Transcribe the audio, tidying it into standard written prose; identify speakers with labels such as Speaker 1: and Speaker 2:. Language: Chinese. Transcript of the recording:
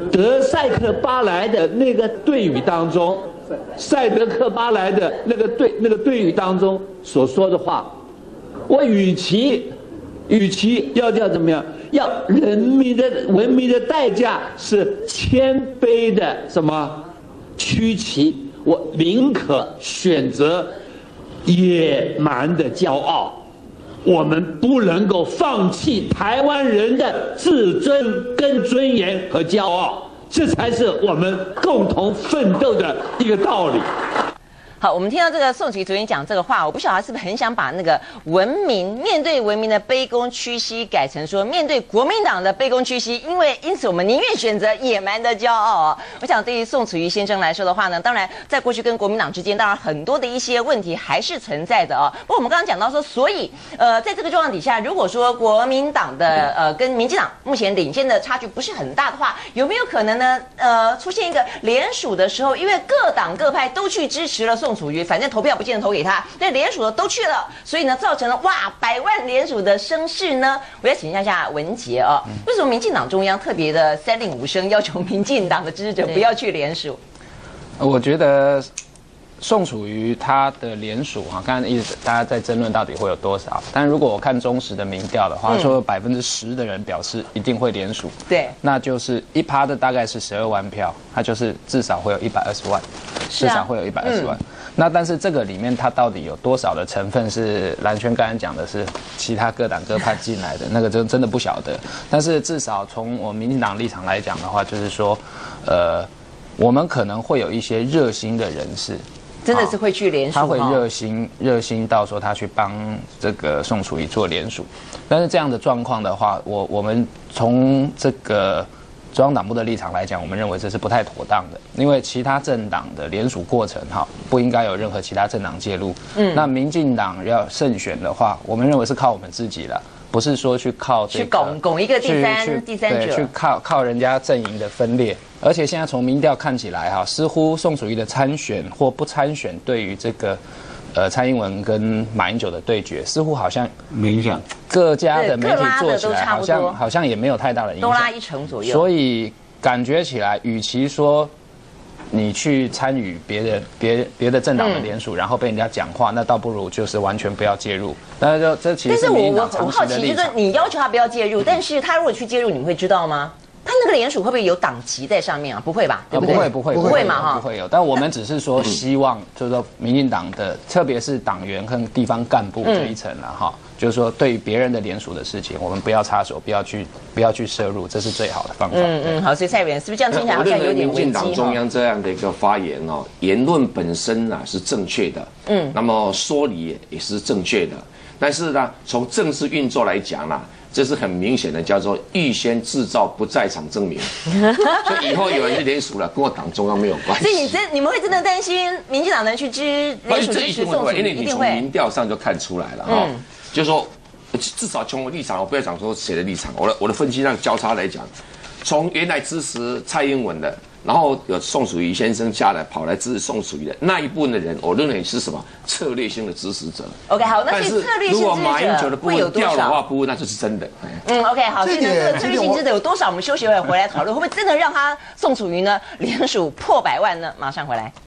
Speaker 1: 德赛克巴莱的那个对语当中，赛德克巴莱的那个对语当中所说的话，我与其要怎么样？要人民的文明的代价是谦卑的什么屈膝，我宁可选择野蛮的骄傲。我们不能够放弃台湾人的自尊跟尊严和骄傲，这才是我们共同奋斗的一个道理。
Speaker 2: 好，我们听到这个宋楚瑜昨天讲这个话，我不晓得他是不是很想把那个面对文明的卑躬屈膝改成说面对国民党的卑躬屈膝，因此我们宁愿选择野蛮的骄傲哦。我想对于宋楚瑜先生来说的话呢，当然在过去跟国民党之间，当然很多的一些问题还是存在的哦。不过我们刚刚讲到说，所以在这个状况底下，如果说国民党的跟民进党目前领先的差距不是很大的话，有没有可能呢？出现一个联署的时候，因为各党各派都去支持了宋楚瑜，反正投票不见得投给他，但联署的都去了，所以呢，造成了100万联署的声势呢。我要请教一下文杰哦，为什么民进党中央特别的3令5申要求民进党的支持者不要去联署？
Speaker 3: 我觉得宋楚瑜他的联署啊，刚才一直大家在争论到底会有多少，但如果我看中时的民调的话，说有10%的人表示一定会联署，
Speaker 2: 对，
Speaker 3: 那就是1%的大概是12万票，它就是至少会有120万，至少会有120万。那但是这个里面它到底有多少的成分是蓝轩刚才讲的是其他各党各派进来的，那个真的不晓得。但是至少从我们民进党立场来讲的话，就是说，我们可能会有一些热心的人士。
Speaker 2: 真的是会去联署，
Speaker 3: 他会热心到说他去帮这个宋楚瑜做联署，但是这样的状况的话，我们从这个中央党部的立场来讲，我们认为这是不太妥当的，因为其他政党的联署过程不应该有任何其他政党介入。那民进党要胜选的话，我们认为是靠我们自己了。不是说去靠这个
Speaker 2: 去拱一个第三者，
Speaker 3: 去靠人家阵营的分裂，而且现在从民调看起来似乎宋楚瑜的参选或不参选，对于这个蔡英文跟马英九的对决，似乎好像
Speaker 1: 没影响，
Speaker 3: 各家的媒体做起来好像也没有太大的影响，
Speaker 2: 都拉1成左右，
Speaker 3: 所以感觉起来，与其说你去参与别的政党的联署，然后被人家讲话，那倒不如就是完全不要介入。但是这其实是民进党长期的立场。但是我好奇，就是你要求他不要介入，但是他如果去介入，你们会知道吗？他那个联署会不会有党籍在上面啊？不会吧？对不对？ 不会
Speaker 2: 嘛
Speaker 3: 不会有。但我们只是说希望，就是说民进党的，特别是党员跟地方干部这一层了就是说对于别人的联署的事情，我们不要插手，不要去涉入，这是最好的方法。
Speaker 2: 好，所以蔡委员是不是这样听起来好像有点危机？
Speaker 4: 民进党中央这样的一个发言言论本身是正确的，那么说理也是正确的，但是呢，从政治运作来讲这是很明显的，叫做预先制造不在场证明。所以以后有人去联署了，跟我党中央没有关系。
Speaker 2: 所以你们会真的担心民进党能去联署支持宋楚瑜？
Speaker 4: 因为你从民调上就看出来了就是说，至少从我立场，我不要讲说谁的立场，我的分析上交叉来讲，从原来支持蔡英文的，然后有宋楚瑜先生下来跑来支持宋楚瑜的那一部分的人，我认为是什么策略性的支持者。
Speaker 2: OK， 好，那所以策略性支持者
Speaker 4: 如果马英九的部分掉的话，那就是真的。
Speaker 2: OK， 好，所以呢，这个策略性支持者有多少？我们休息会回来讨论，会不会真的让他宋楚瑜呢联署破100万呢？马上回来。